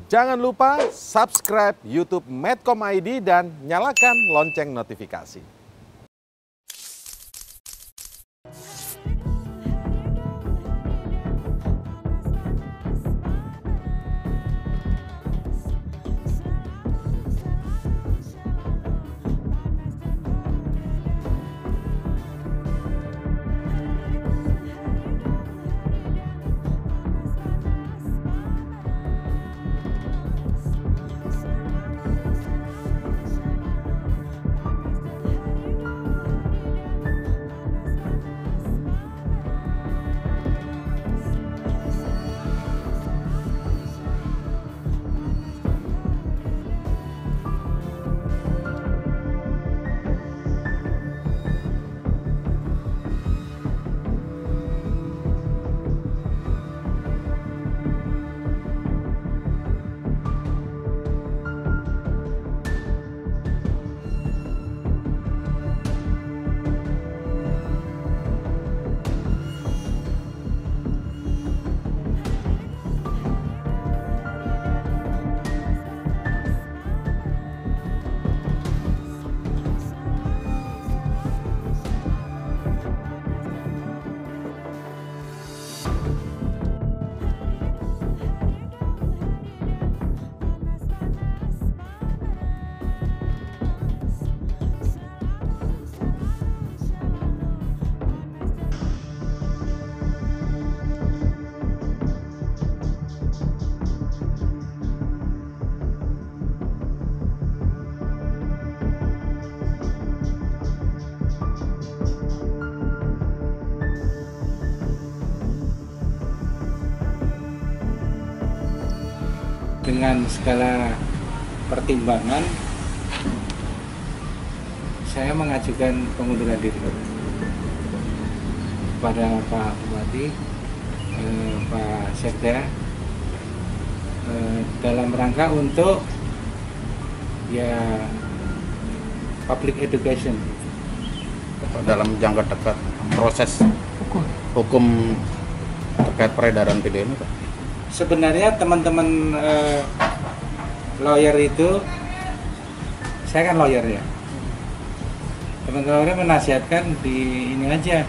Jangan lupa subscribe YouTube Medcom ID dan nyalakan lonceng notifikasi. Dengan segala pertimbangan, saya mengajukan pengunduran diri kepada Pak Bupati, Pak Sekda, dalam rangka untuk public education. Dalam jangka dekat proses hukum terkait peredaran video ini, Pak. Sebenarnya teman-teman lawyer itu, saya kan lawyer ya. Teman-teman lawyer menasihatkan di ini aja,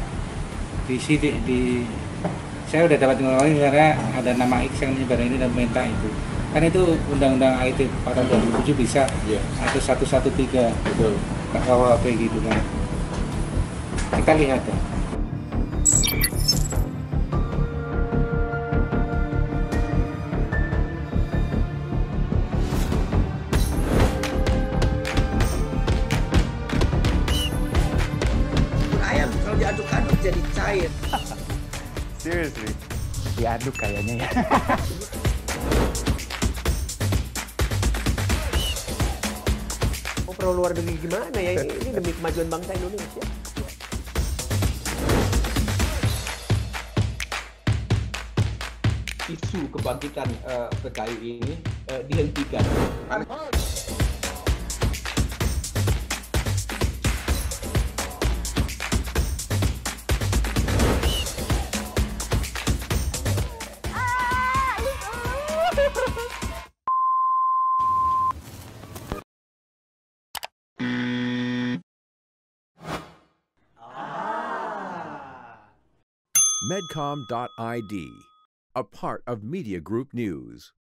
saya udah dapat ngomongin karena ada nama X yang menyebar ini dan minta itu. Kan itu Undang-Undang IT pada 2007 bisa, atau 113 Betul. KUHP gitu kan. Kita lihat ya. Ayam kalau diaduk-aduk jadi cair. Seriously? Diaduk kayaknya ya. Oh, perlu luar negeri gimana ya? Ini demi kemajuan bangsa Indonesia. Isu kebangkitan PKI ini dihentikan. Medcom.id, a part of Media Group News.